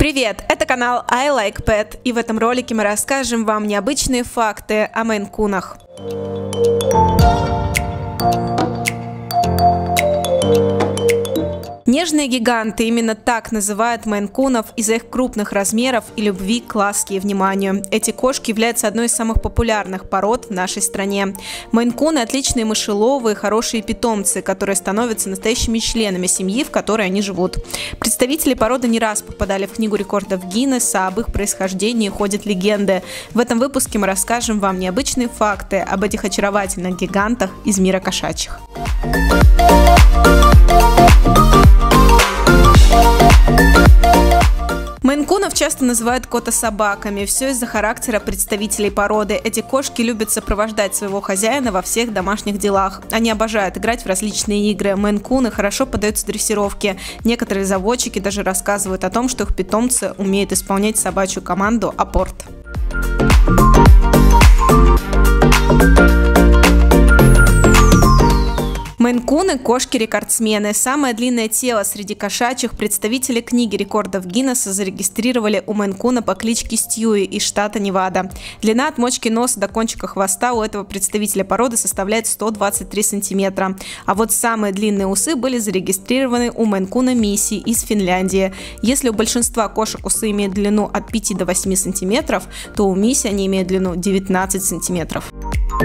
Привет, это канал I Like Pet, и в этом ролике мы расскажем вам необычные факты о мейн-кунах. Нежные гиганты, именно так называют мейн-кунов из-за их крупных размеров и любви к ласке и вниманию. Эти кошки являются одной из самых популярных пород в нашей стране. Мейн-куны – отличные мышеловые, хорошие питомцы, которые становятся настоящими членами семьи, в которой они живут. Представители породы не раз попадали в книгу рекордов Гиннесса, об их происхождении ходят легенды. В этом выпуске мы расскажем вам необычные факты об этих очаровательных гигантах из мира кошачьих. Мейн-кунов часто называют кота-собаками. Все из-за характера представителей породы. Эти кошки любят сопровождать своего хозяина во всех домашних делах. Они обожают играть в различные игры. Мейн-куны хорошо поддаются дрессировке. Некоторые заводчики даже рассказывают о том, что их питомцы умеют исполнять собачью команду «апорт». Мейн-куны – кошки-рекордсмены. Самое длинное тело среди кошачьих представители книги рекордов Гиннесса зарегистрировали у мейн-куна по кличке Стьюи из штата Невада. Длина от мочки носа до кончика хвоста у этого представителя породы составляет 123 сантиметра. А вот самые длинные усы были зарегистрированы у мейн-куна Мисси из Финляндии. Если у большинства кошек усы имеют длину от 5 до 8 сантиметров, то у Мисси они имеют длину 19 сантиметров.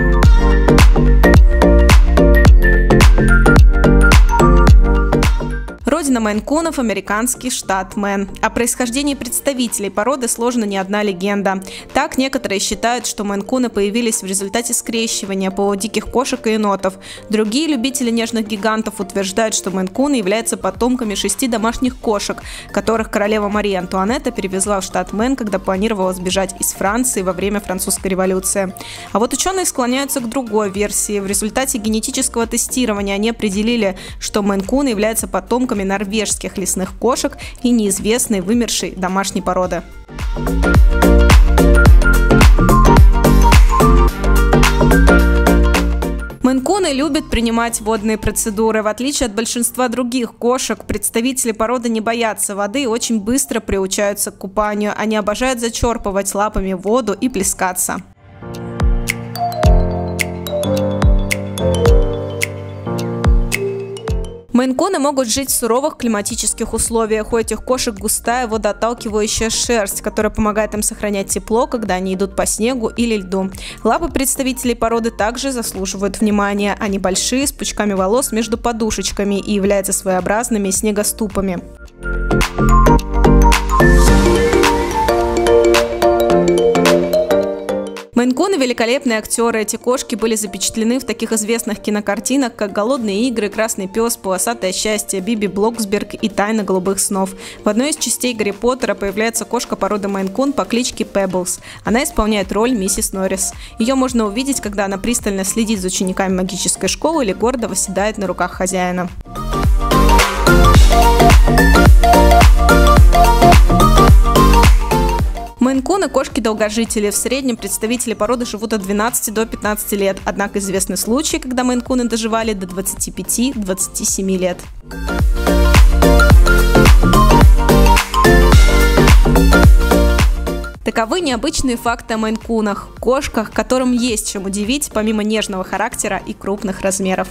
Родина мейн-кунов – американский штат Мэн. О происхождении представителей породы сложена не одна легенда. Так, некоторые считают, что мейн-куны появились в результате скрещивания полудиких кошек и енотов. Другие любители нежных гигантов утверждают, что мейн-куны являются потомками 6 домашних кошек, которых королева Мария Антуанетта перевезла в штат Мэн, когда планировала сбежать из Франции во время французской революции. А вот ученые склоняются к другой версии. В результате генетического тестирования они определили, что мейн-куны являются потомками норвежских лесных кошек и неизвестной вымершей домашней породы. Мейн-куны любят принимать водные процедуры. В отличие от большинства других кошек, представители породы не боятся воды и очень быстро приучаются к купанию. Они обожают зачерпывать лапами воду и плескаться. Мейн-куны могут жить в суровых климатических условиях. У этих кошек густая водоотталкивающая шерсть, которая помогает им сохранять тепло, когда они идут по снегу или льду. Лапы представителей породы также заслуживают внимания. Они большие, с пучками волос между подушечками и являются своеобразными снегоступами. Мейн-куны – великолепные актеры. Эти кошки были запечатлены в таких известных кинокартинах, как «Голодные игры», «Красный пес», «Полосатое счастье», «Биби Блоксберг» и «Тайна голубых снов». В одной из частей Гарри Поттера появляется кошка породы мейн-кун по кличке Пеблс. Она исполняет роль миссис Норрис. Ее можно увидеть, когда она пристально следит за учениками магической школы или гордо восседает на руках хозяина. Мейн-куны – кошки-долгожители. В среднем представители породы живут от 12 до 15 лет. Однако известны случаи, когда мейн-куны доживали до 25-27 лет. Таковы необычные факты о мейн-кунах – кошках, которым есть чем удивить, помимо нежного характера и крупных размеров.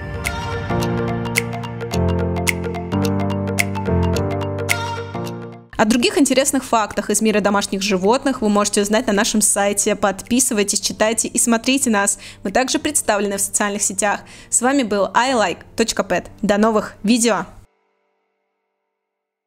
О других интересных фактах из мира домашних животных вы можете узнать на нашем сайте. Подписывайтесь, читайте и смотрите нас. Мы также представлены в социальных сетях. С вами был ilike.pet. До новых видео!